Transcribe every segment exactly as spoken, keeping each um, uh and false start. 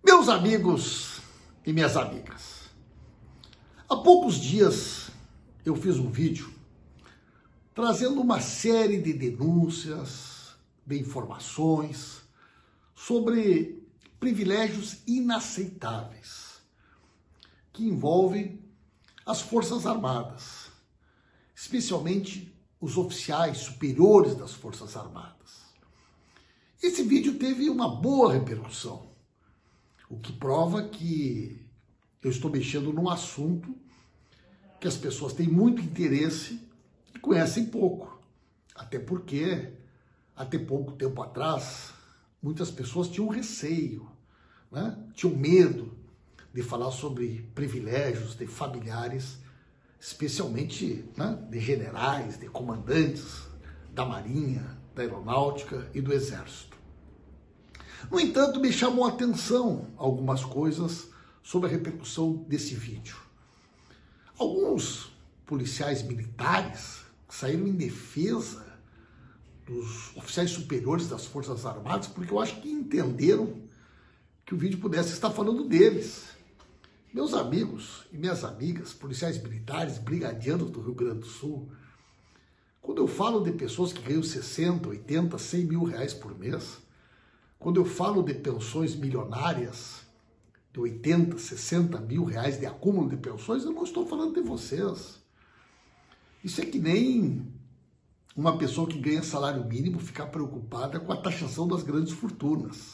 Meus amigos e minhas amigas, há poucos dias eu fiz um vídeo trazendo uma série de denúncias, de informações sobre privilégios inaceitáveis que envolvem as Forças Armadas, especialmente os oficiais superiores das Forças Armadas. Esse vídeo teve uma boa repercussão, o que prova que eu estou mexendo num assunto que as pessoas têm muito interesse e conhecem pouco. Até porque, até pouco tempo atrás, muitas pessoas tinham receio, né? Tinham medo de falar sobre privilégios de familiares, especialmente, né, de generais, de comandantes da Marinha, da Aeronáutica e do Exército. No entanto, me chamou a atenção algumas coisas sobre a repercussão desse vídeo. Alguns policiais militares saíram em defesa dos oficiais superiores das Forças Armadas, porque eu acho que entenderam que o vídeo pudesse estar falando deles. Meus amigos e minhas amigas, policiais militares, brigadianos do Rio Grande do Sul, quando eu falo de pessoas que ganham sessenta, oitenta, cem mil reais por mês, quando eu falo de pensões milionárias, de oitenta, sessenta mil reais de acúmulo de pensões, eu não estou falando de vocês. Isso é que nem uma pessoa que ganha salário mínimo ficar preocupada com a taxação das grandes fortunas.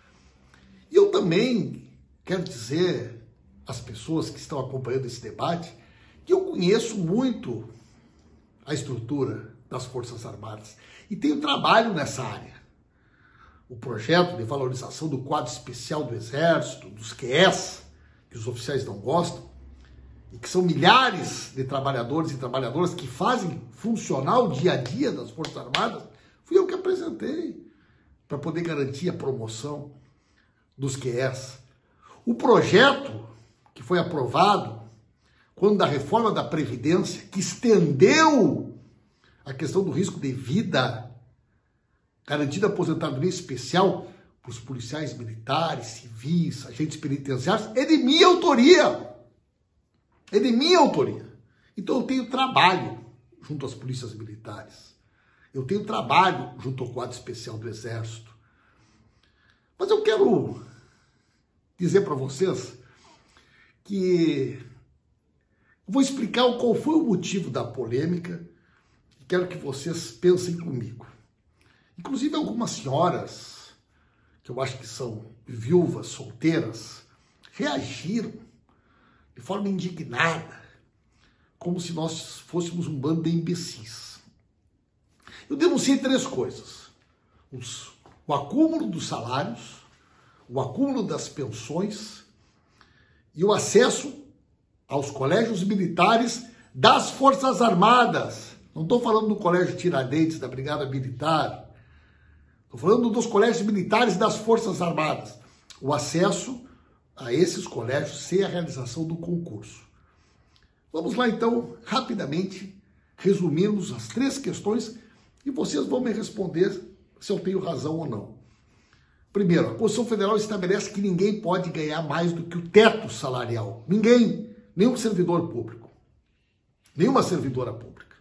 E eu também quero dizer às pessoas que estão acompanhando esse debate que eu conheço muito a estrutura das Forças Armadas e tenho trabalho nessa área. O projeto de valorização do quadro especial do Exército, dos Q Es, que os oficiais não gostam, e que são milhares de trabalhadores e trabalhadoras que fazem funcionar o dia a dia das Forças Armadas, fui eu que apresentei para poder garantir a promoção dos Q Es. O projeto que foi aprovado quando da reforma da Previdência, que estendeu a questão do risco de vida, garantida aposentadoria especial para os policiais militares, civis, agentes penitenciários, é de minha autoria. É de minha autoria. Então eu tenho trabalho junto às polícias militares. Eu tenho trabalho junto ao quadro especial do Exército. Mas eu quero dizer para vocês que eu vou explicar qual foi o motivo da polêmica e quero que vocês pensem comigo. Inclusive algumas senhoras, que eu acho que são viúvas, solteiras, reagiram de forma indignada, como se nós fôssemos um bando de imbecis. Eu denunciei três coisas: Os, o acúmulo dos salários, o acúmulo das pensões e o acesso aos colégios militares das Forças Armadas. Não estou falando do Colégio Tiradentes, da Brigada Militar. Estou falando dos colégios militares das Forças Armadas. O acesso a esses colégios sem a realização do concurso. Vamos lá, então, rapidamente, resumimos as três questões e vocês vão me responder se eu tenho razão ou não. Primeiro, a Constituição Federal estabelece que ninguém pode ganhar mais do que o teto salarial. Ninguém, nenhum servidor público, nenhuma servidora pública.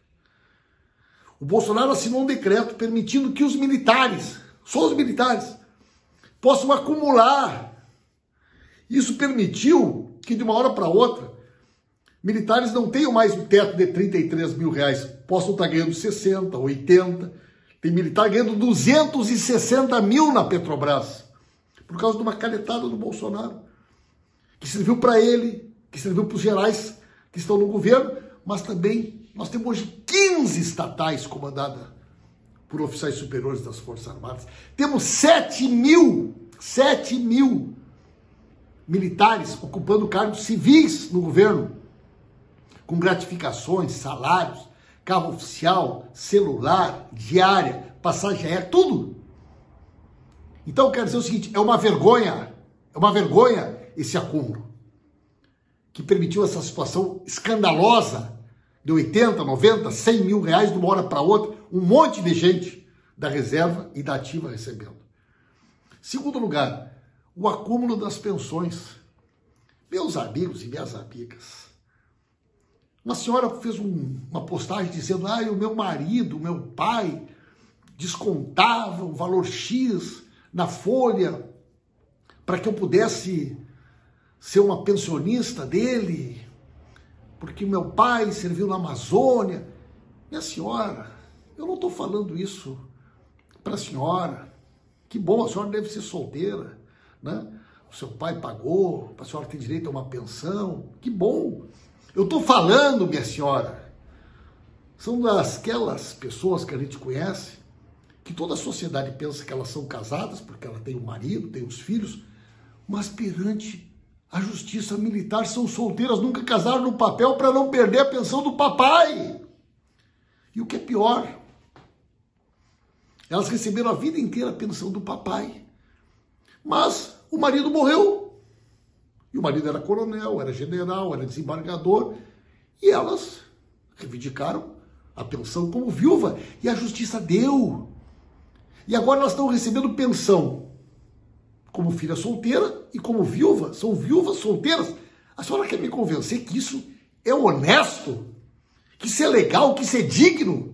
O Bolsonaro assinou um decreto permitindo que os militares, só os militares, possam acumular. Isso permitiu que, de uma hora para outra, militares não tenham mais o teto de trinta e três mil reais, possam estar ganhando sessenta, oitenta. Tem militar ganhando duzentos e sessenta mil na Petrobras, por causa de uma canetada do Bolsonaro, que serviu para ele, que serviu para os gerais que estão no governo, mas também nós temos hoje quinze estatais comandadas por oficiais superiores das Forças Armadas. Temos sete mil, sete mil militares ocupando cargos civis no governo, com gratificações, salários, carro oficial, celular, diária, passagem aérea, tudo. Então eu quero dizer o seguinte, é uma vergonha, é uma vergonha esse acúmulo, que permitiu essa situação escandalosa de oitenta, noventa, cem mil reais de uma hora para outra, um monte de gente da reserva e da ativa recebendo. Segundo lugar, o acúmulo das pensões. Meus amigos e minhas amigas, uma senhora fez um, uma postagem dizendo, ah, o meu marido, o meu pai, descontava o valor X na folha para que eu pudesse ser uma pensionista dele, porque meu pai serviu na Amazônia. Minha senhora, eu não estou falando isso para a senhora. Que bom, a senhora deve ser solteira, né? O seu pai pagou, a senhora tem direito a uma pensão. Que bom. Eu estou falando, minha senhora, são daquelas pessoas que a gente conhece, que toda a sociedade pensa que elas são casadas, porque ela tem um marido, tem os filhos, mas perante a justiça militar são solteiras, nunca casaram no papel para não perder a pensão do papai. E o que é pior, elas receberam a vida inteira a pensão do papai, mas o marido morreu. E o marido era coronel, era general, era desembargador, e elas reivindicaram a pensão como viúva, e a justiça deu. E agora elas estão recebendo pensão como filha solteira e como viúva, são viúvas solteiras. A senhora quer me convencer que isso é honesto? Que isso é legal, que isso é digno?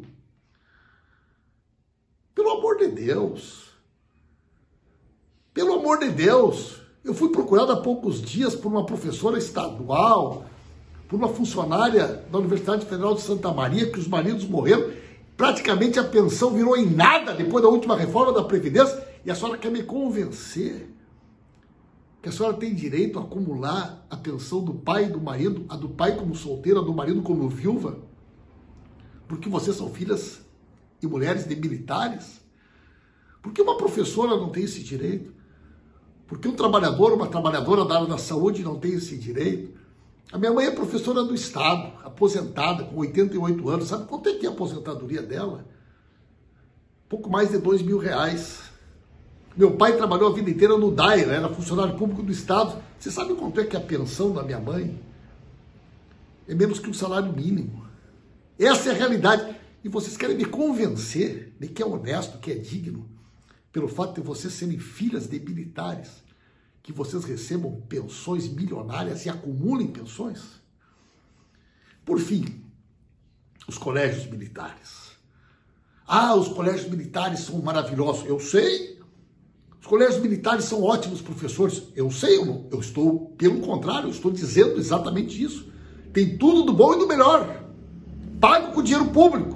Pelo amor de Deus. Pelo amor de Deus. Eu fui procurado há poucos dias por uma professora estadual, por uma funcionária da Universidade Federal de Santa Maria, que os maridos morreram. Praticamente a pensão virou em nada depois da última reforma da Previdência. E a senhora quer me convencer que a senhora tem direito a acumular a pensão do pai e do marido, a do pai como solteira, a do marido como viúva, porque vocês são filhas e mulheres de militares? Por que uma professora não tem esse direito? Por que um trabalhador, uma trabalhadora da área da saúde não tem esse direito? A minha mãe é professora do Estado, aposentada, com oitenta e oito anos. Sabe quanto é que é a aposentadoria dela? Pouco mais de dois mil reais. Meu pai trabalhou a vida inteira no D A I R, era funcionário público do Estado. Você sabe quanto é que é a pensão da minha mãe? É menos que um salário mínimo. Essa é a realidade. E vocês querem me convencer de que é honesto, que é digno, pelo fato de vocês serem filhas de militares, que vocês recebam pensões milionárias e acumulem pensões? Por fim, os colégios militares. Ah, os colégios militares são maravilhosos. Eu sei. Os colégios militares são ótimos professores. Eu sei, eu, não, eu estou, pelo contrário, eu estou dizendo exatamente isso. Tem tudo do bom e do melhor. Pago com dinheiro público.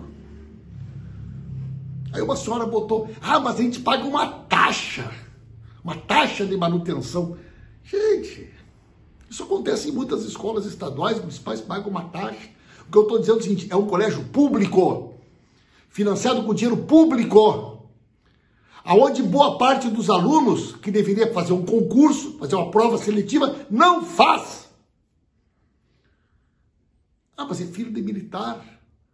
Aí uma senhora botou, ah, mas a gente paga uma taxa. Uma taxa de manutenção. Gente, isso acontece em muitas escolas estaduais, municipais pagam uma taxa. O que eu estou dizendo é o seguinte, é um colégio público, financiado com dinheiro público, aonde boa parte dos alunos que deveria fazer um concurso, fazer uma prova seletiva, não faz. Ah, mas é filho de militar.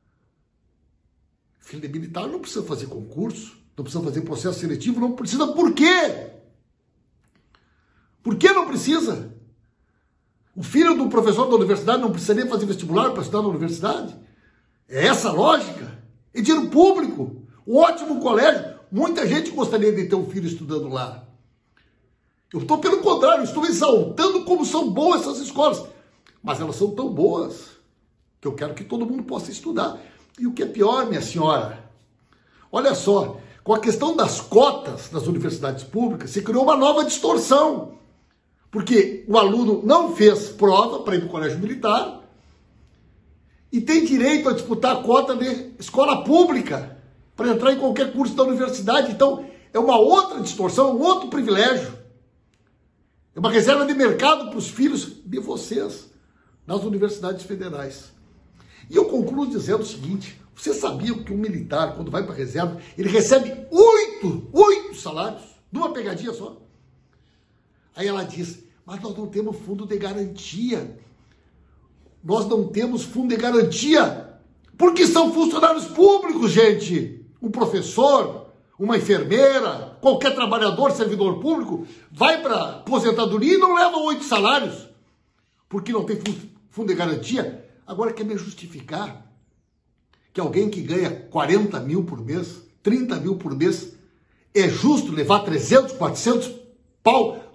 Filho de militar não precisa fazer concurso, não precisa fazer processo seletivo, não precisa. Por quê? Por que não precisa? O filho do professor da universidade não precisaria fazer vestibular para estudar na universidade? É essa a lógica? É dinheiro público, um ótimo colégio. Muita gente gostaria de ter um filho estudando lá. Eu estou, pelo contrário, estou exaltando como são boas essas escolas. Mas elas são tão boas que eu quero que todo mundo possa estudar. E o que é pior, minha senhora, olha só, com a questão das cotas das universidades públicas, se criou uma nova distorção. Porque o aluno não fez prova para ir para o colégio militar e tem direito a disputar a cota de escola pública para entrar em qualquer curso da universidade. Então, é uma outra distorção, um outro privilégio. É uma reserva de mercado para os filhos de vocês nas universidades federais. E eu concluo dizendo o seguinte, você sabia que um militar, quando vai para a reserva, ele recebe oito, oito salários, numa pegadinha só? Aí ela diz, mas nós não temos fundo de garantia. Nós não temos fundo de garantia, porque são funcionários públicos, gente. Um professor, uma enfermeira, qualquer trabalhador, servidor público, vai para a aposentadoria e não leva oito salários, porque não tem fundo de garantia. Agora quer me justificar que alguém que ganha quarenta mil por mês, trinta mil por mês, é justo levar trezentos, quatrocentos pau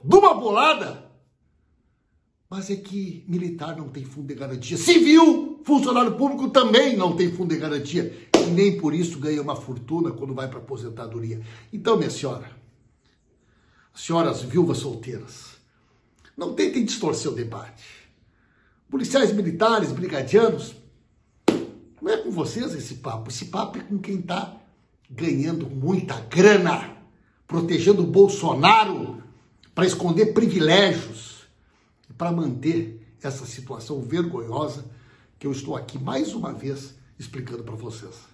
de uma bolada. Mas é que militar não tem fundo de garantia. Civil, funcionário público também não tem fundo de garantia. E nem por isso ganha uma fortuna quando vai para aposentadoria. Então, minha senhora, senhoras viúvas solteiras, não tentem distorcer o debate. Policiais militares, brigadianos, não é com vocês esse papo. Esse papo é com quem está ganhando muita grana, protegendo o Bolsonaro para esconder privilégios, para manter essa situação vergonhosa que eu estou aqui mais uma vez explicando para vocês.